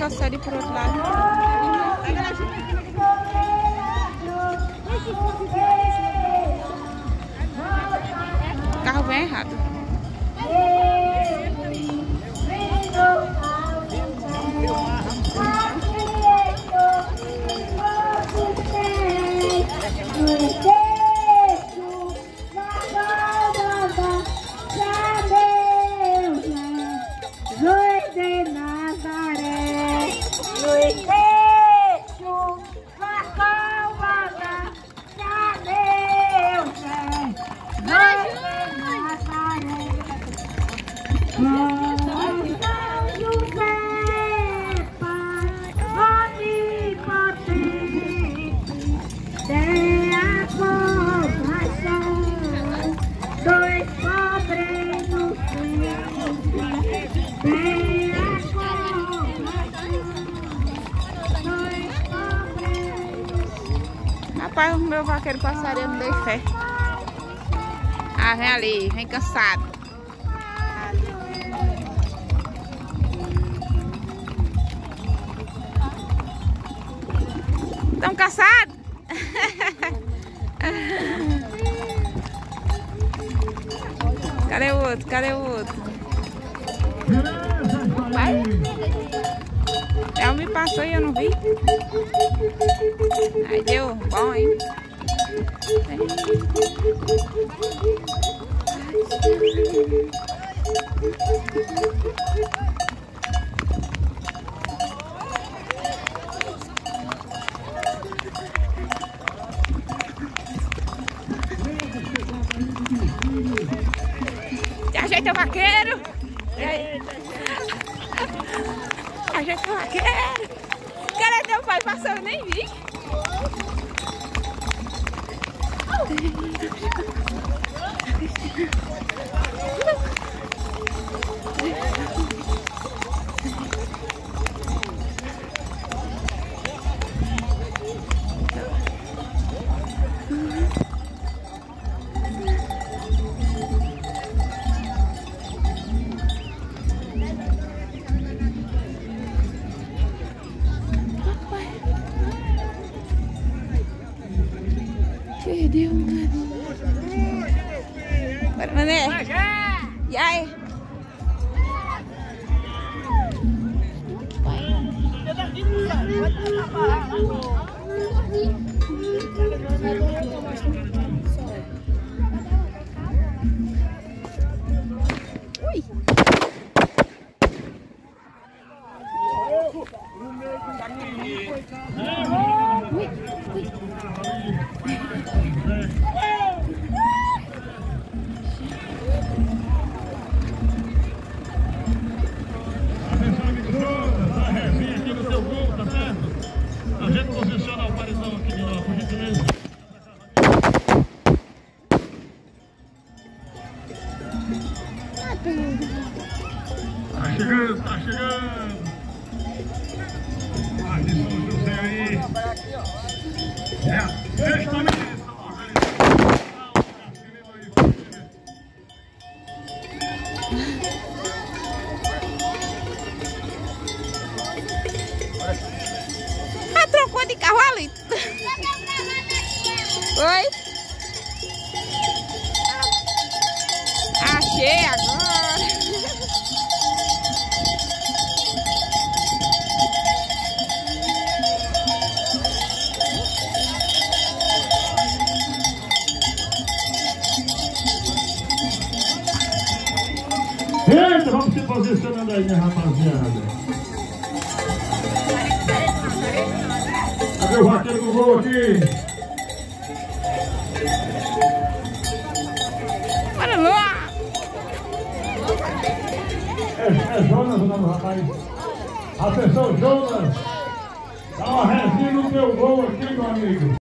carroceria por outro lado. O carro vem errado. Rapaz, o meu vaqueiro passaria não dei fé. Ah, vem ali, vem cansado. Estão cansados? Cadê o outro? Cadê o outro? Vai. Ela me passou e eu não vi. Aí deu bom, hein? Ajeita o vaqueiro. Ajeita o vaqueiro. Cadê teu pai passou? Eu nem vi. Perdeu, mano. Bora, mané. E aí? Ui. A gente posiciona o paredão aqui de lá, por gentileza. Tá chegando, tá chegando. Ah, de São José aí. É, sexta missão. Trocou de carro ali. Oi? Achei agora. Eita, vamos se posicionando aí, minha rapaziada. Cadê o vaqueiro do gol aqui? Bora lá! É Jonas o nome do rapaz. Atenção, Jonas. Dá uma resinha no teu gol aqui, meu amigo.